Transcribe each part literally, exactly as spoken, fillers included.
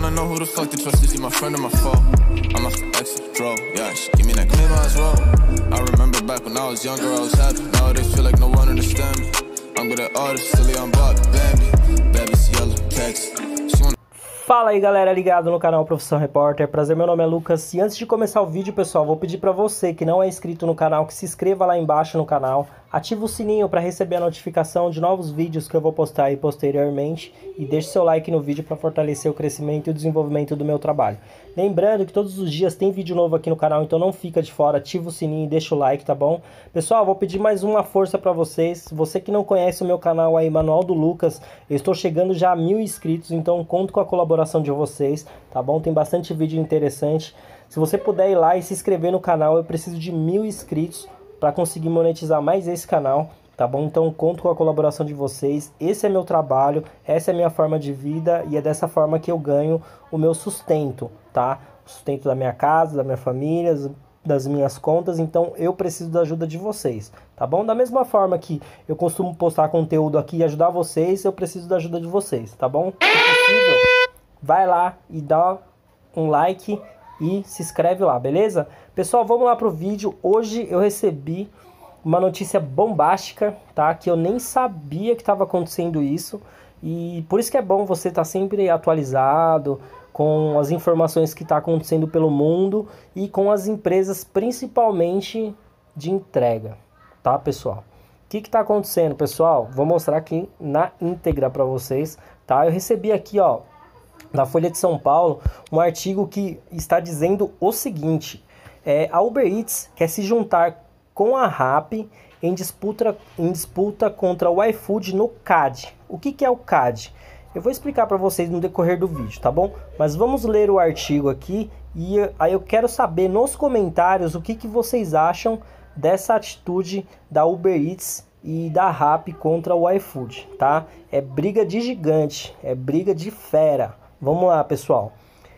wanna know who the fuck to trust, is he my friend or my foe? I'm a ex bro, yeah, she give me that claim I was wrong. I remember back when I was younger, I was happy. Nowadays feel like no one understand me. I'm good at artists, silly on Bob, Bambi, Baby's yellow, text. She wanna... Fala aí galera, ligado no canal Profissão Repórter, prazer, meu nome é Lucas. E antes de começar o vídeo, pessoal, vou pedir pra você que não é inscrito no canal, que se inscreva lá embaixo no canal, ativa o sininho para receber a notificação de novos vídeos que eu vou postar aí posteriormente e deixe seu like no vídeo para fortalecer o crescimento e o desenvolvimento do meu trabalho. Lembrando que todos os dias tem vídeo novo aqui no canal, então não fica de fora, ativa o sininho e deixa o like, tá bom? Pessoal, vou pedir mais uma força para vocês. Você que não conhece o meu canal aí, Manual do Lucas, eu estou chegando já a mil inscritos, então conto com a colaboração de vocês, tá bom? Tem bastante vídeo interessante. Se você puder ir lá e se inscrever no canal, eu preciso de mil inscritos para conseguir monetizar mais esse canal, tá bom? Então conto com a colaboração de vocês. Esse é meu trabalho, essa é a minha forma de vida e é dessa forma que eu ganho o meu sustento, tá? O sustento da minha casa, da minha família, das minhas contas. Então eu preciso da ajuda de vocês, tá bom? Da mesma forma que eu costumo postar conteúdo aqui e ajudar vocês, eu preciso da ajuda de vocês, tá bom? Se possível, vai lá e dá um like e se inscreve lá, beleza? Pessoal, vamos lá pro vídeo. Hoje eu recebi uma notícia bombástica, tá? Que eu nem sabia que estava acontecendo isso. E por isso que é bom você estar sempre atualizado com as informações que está acontecendo pelo mundo e com as empresas, principalmente de entrega, tá, pessoal? O que está acontecendo, pessoal? Vou mostrar aqui na íntegra para vocês, tá? Eu recebi aqui, ó, na Folha de São Paulo, um artigo que está dizendo o seguinte: é, a Uber Eats quer se juntar com a Rappi em disputa, em disputa contra o iFood no C A D. O que, que é o C A D? Eu vou explicar para vocês no decorrer do vídeo, tá bom? Mas vamos ler o artigo aqui e aí eu quero saber nos comentários o que, que vocês acham dessa atitude da Uber Eats e da Rappi contra o iFood, tá? É briga de gigante, é briga de fera. Vamos lá, pessoal.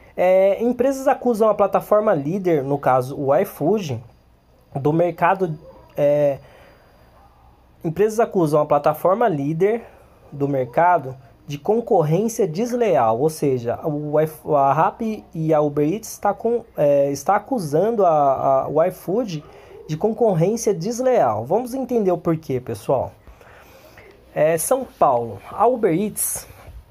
É, empresas acusam a plataforma líder, no caso o iFood, do mercado... É, empresas acusam a plataforma líder do mercado de concorrência desleal, ou seja, o, a Rappi e a Uber Eats está, com, é, está acusando a, a, o iFood de concorrência desleal. Vamos entender o porquê, pessoal. É, São Paulo, a Uber Eats,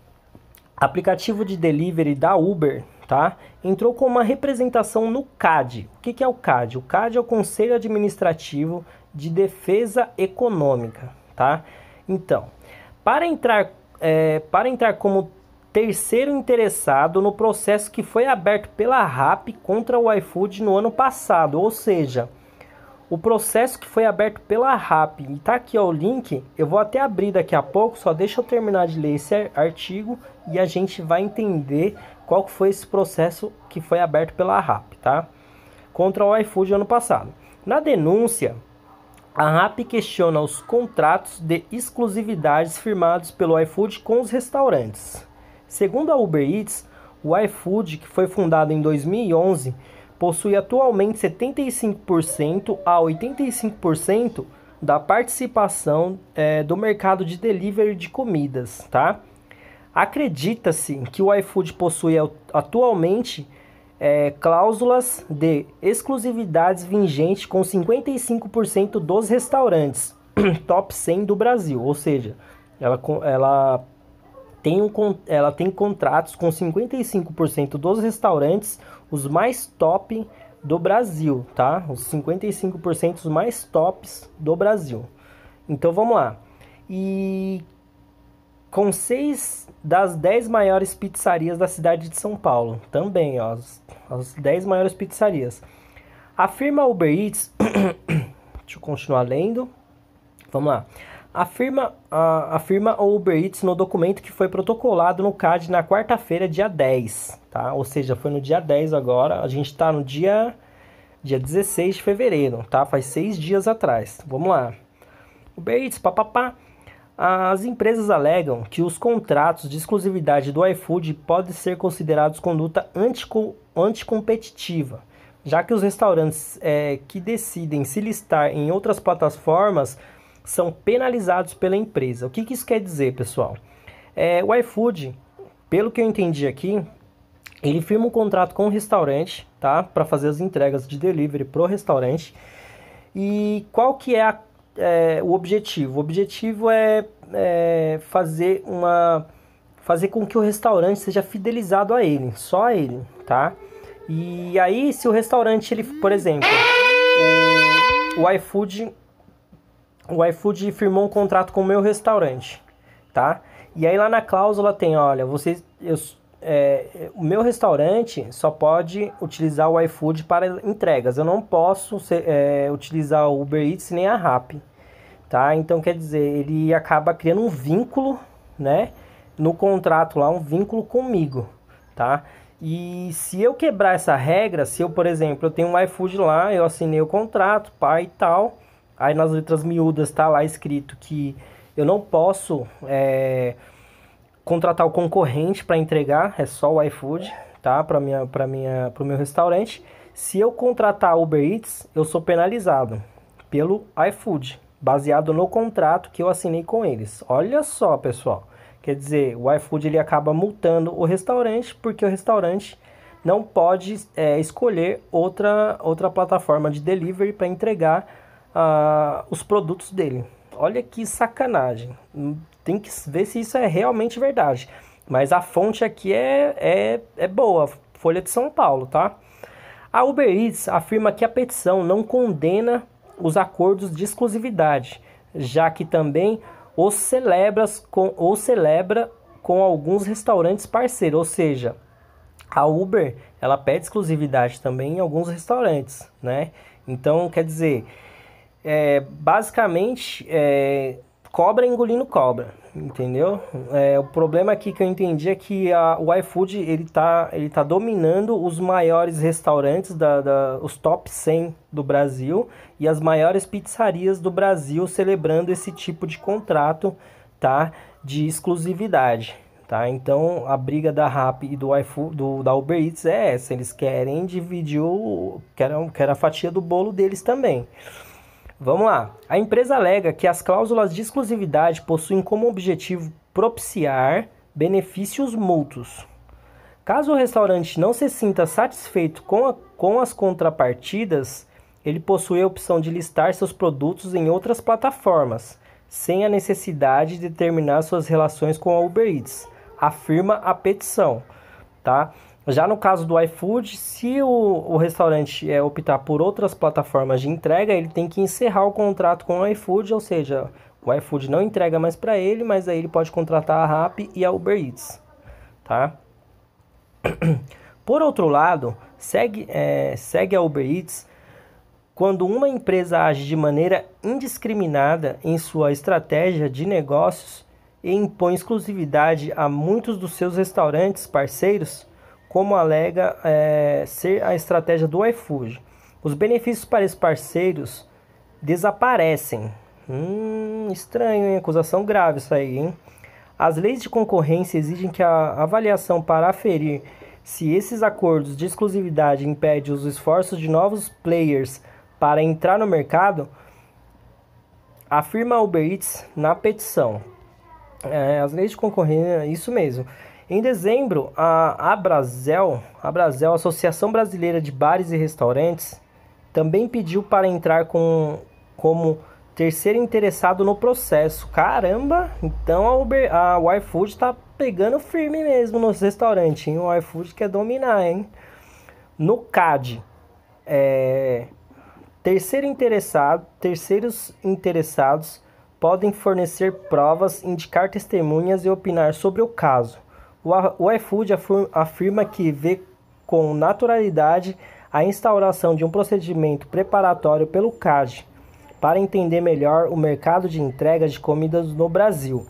aplicativo de delivery da Uber, tá? Entrou com uma representação no C A D. O que, que é o C A D? O C A D é o Conselho Administrativo de Defesa Econômica, tá? Então, para entrar, é, para entrar como terceiro interessado no processo que foi aberto pela Rappi contra o iFood no ano passado, ou seja, o processo que foi aberto pela Rappi, e tá aqui ó, o link, eu vou até abrir daqui a pouco, só deixa eu terminar de ler esse artigo e a gente vai entender qual foi esse processo que foi aberto pela Rappi, tá? Contra o iFood ano passado. Na denúncia, a Rappi questiona os contratos de exclusividades firmados pelo iFood com os restaurantes. Segundo a Uber Eats, o iFood, que foi fundado em dois mil e onze, possui atualmente setenta e cinco por cento a oitenta e cinco por cento da participação é, do mercado de delivery de comidas, tá? Acredita-se que o iFood possui atualmente é, cláusulas de exclusividades vigentes com cinquenta e cinco por cento dos restaurantes top cem do Brasil, ou seja, ela, ela, tem um, ela tem contratos com cinquenta e cinco por cento dos restaurantes, os mais top do Brasil, tá? Os cinquenta e cinco por cento mais tops do Brasil. Então vamos lá. E com seis das dez maiores pizzarias da cidade de São Paulo, também, ó, as, as dez maiores pizzarias. A firma Uber Eats, deixa eu continuar lendo. Vamos lá. Afirma a, a firma Uber Eats no documento que foi protocolado no C A D na quarta-feira, dia dez, tá? Ou seja, foi no dia dez agora, a gente está no dia, dia dezesseis de fevereiro, tá? Faz seis dias atrás. Vamos lá. Uber Eats, papapá. As empresas alegam que os contratos de exclusividade do iFood podem ser considerados conduta antico, anticompetitiva, já que os restaurantes é, que decidem se listar em outras plataformas são penalizados pela empresa. O que, que isso quer dizer, pessoal? É, o iFood, pelo que eu entendi aqui, Ele firma um contrato com o restaurante, tá? Para fazer as entregas de delivery pro restaurante. E qual que é, a, é o objetivo? O objetivo é, é fazer uma fazer com que o restaurante seja fidelizado a ele, só a ele, tá? E aí, se o restaurante, ele, por exemplo, o, o iFood, o iFood firmou um contrato com o meu restaurante, tá? E aí lá na cláusula tem, olha, vocês, eu, é, o meu restaurante só pode utilizar o iFood para entregas. Eu não posso ser, é, utilizar o Uber Eats nem a Rappi, tá? Então, quer dizer, ele acaba criando um vínculo, né? No contrato lá, um vínculo comigo, tá? E se eu quebrar essa regra, se eu, por exemplo, eu tenho um iFood lá, eu assinei o contrato, pai e tal, aí nas letras miúdas tá lá escrito que eu não posso é, contratar o concorrente para entregar, é só o iFood, tá? Para minha, para minha, para o meu restaurante. Se eu contratar o Uber Eats, eu sou penalizado pelo iFood, baseado no contrato que eu assinei com eles. Olha só, pessoal. Quer dizer, o iFood ele acaba multando o restaurante porque o restaurante não pode é, escolher outra, outra plataforma de delivery para entregar uh, os produtos dele. Olha que sacanagem. Tem que ver se isso é realmente verdade. Mas a fonte aqui é, é, é boa, Folha de São Paulo, tá? A Uber Eats afirma que a petição não condena os acordos de exclusividade, já que também os celebra com, ou celebra com alguns restaurantes parceiros, ou seja, a Uber ela pede exclusividade também em alguns restaurantes, né? Então, quer dizer, é, basicamente, é, cobra engolindo cobra, entendeu? É, o problema aqui que eu entendi é que a, o iFood ele tá, ele tá dominando os maiores restaurantes, da, da, os top cem do Brasil e as maiores pizzarias do Brasil, celebrando esse tipo de contrato, tá, de exclusividade. Tá? Então a briga da Rappi e do iFood, do, da Uber Eats é essa, eles querem dividir o, querem, querem a fatia do bolo deles também. Vamos lá. A empresa alega que as cláusulas de exclusividade possuem como objetivo propiciar benefícios mútuos. Caso o restaurante não se sinta satisfeito com, a, com as contrapartidas, ele possui a opção de listar seus produtos em outras plataformas, sem a necessidade de terminar suas relações com a Uber Eats, afirma a petição, tá? Já no caso do iFood, se o, o restaurante é, optar por outras plataformas de entrega, ele tem que encerrar o contrato com o iFood, ou seja, o iFood não entrega mais para ele, mas aí ele pode contratar a Rappi e a Uber Eats, tá? Por outro lado, segue, é, segue a Uber Eats quando uma empresa age de maneira indiscriminada em sua estratégia de negócios e impõe exclusividade a muitos dos seus restaurantes parceiros, como alega é, ser a estratégia do iFood. Os benefícios para esses parceiros desaparecem. Hum, estranho, hein? Acusação grave isso aí, hein? As leis de concorrência exigem que a avaliação para aferir se esses acordos de exclusividade impedem os esforços de novos players para entrar no mercado, afirma a Uber Eats na petição. É, as leis de concorrência, isso mesmo. Em dezembro, a Abrazel, Abrazel, Associação Brasileira de Bares e Restaurantes, também pediu para entrar com, como terceiro interessado no processo. Caramba! Então a, Uber, a o iFood está pegando firme mesmo nos restaurantes, hein? O iFood quer dominar, hein? No C A D, é, terceiro interessado, terceiros interessados podem fornecer provas, indicar testemunhas e opinar sobre o caso. O iFood afirma que vê com naturalidade a instauração de um procedimento preparatório pelo C A D para entender melhor o mercado de entrega de comidas no Brasil.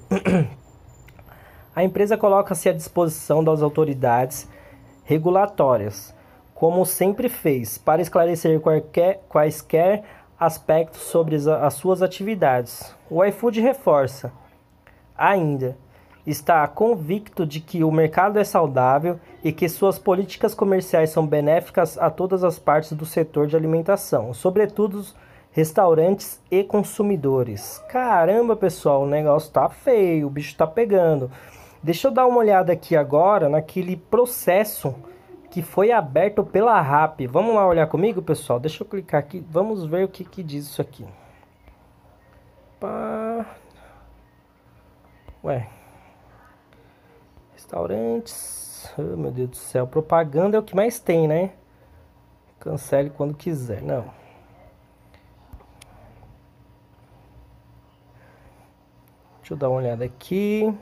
A empresa coloca-se à disposição das autoridades regulatórias, como sempre fez, para esclarecer qualquer, quaisquer aspectos sobre as suas atividades. O iFood reforça ainda: está convicto de que o mercado é saudável e que suas políticas comerciais são benéficas a todas as partes do setor de alimentação, sobretudo restaurantes e consumidores. Caramba, pessoal, o negócio tá feio, o bicho tá pegando. Deixa eu dar uma olhada aqui agora naquele processo que foi aberto pela Rappi. Vamos lá olhar comigo, pessoal? Deixa eu clicar aqui. Vamos ver o que, que diz isso aqui. Pá. Ué. Restaurantes. Oh, meu Deus do céu. Propaganda é o que mais tem, né? Cancele quando quiser. Não. Deixa eu dar uma olhada aqui.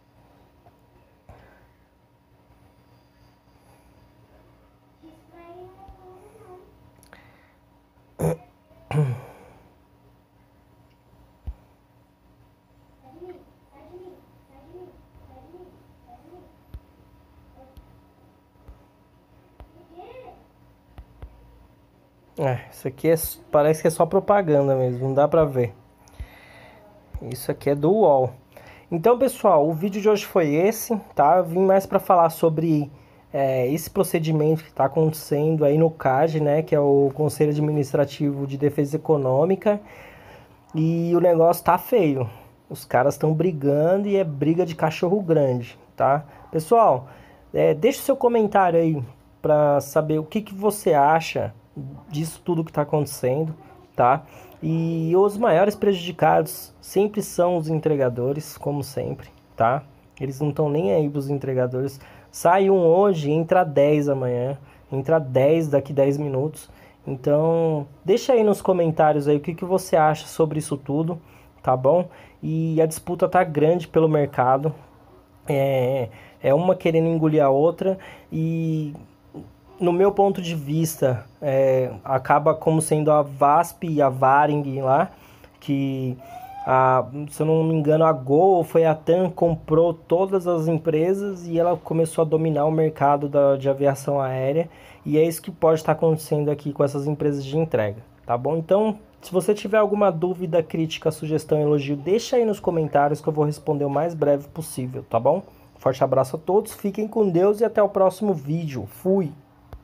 É, isso aqui é, parece que é só propaganda mesmo, não dá pra ver. Isso aqui é do U O L. Então, pessoal, o vídeo de hoje foi esse, tá? Eu vim mais pra falar sobre é, esse procedimento que tá acontecendo aí no C A D, né? Que é o Conselho Administrativo de Defesa Econômica. E o negócio tá feio. Os caras estão brigando e é briga de cachorro grande, tá? Pessoal, é, deixa o seu comentário aí pra saber o que, que você acha disso tudo que está acontecendo, tá? E os maiores prejudicados sempre são os entregadores, como sempre, tá? Eles não estão nem aí pros entregadores. Sai um hoje, entra dez amanhã, entra dez daqui dez minutos. Então, deixa aí nos comentários aí o que, que você acha sobre isso tudo, tá bom? E a disputa tá grande pelo mercado. É, é uma querendo engolir a outra e... No meu ponto de vista, é, acaba como sendo a VASP e a Varig lá, que, a, se eu não me engano, a Gol ou foi a TAM comprou todas as empresas e ela começou a dominar o mercado da, de aviação aérea. E é isso que pode estar acontecendo aqui com essas empresas de entrega, tá bom? Então, se você tiver alguma dúvida, crítica, sugestão, elogio, deixa aí nos comentários que eu vou responder o mais breve possível, tá bom? Forte abraço a todos, fiquem com Deus e até o próximo vídeo. Fui!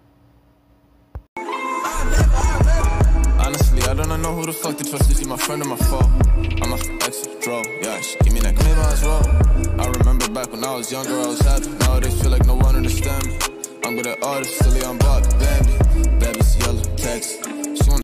I don't know who the fuck to trust. Is she my friend or my foe? I'm a extra draw. Yeah, she give me that claim I was wrong. I remember back when I was younger, I was happy. Nowadays feel like no one understand me. I'm good at artists, silly on block, Bambi. Baby's yellow, text.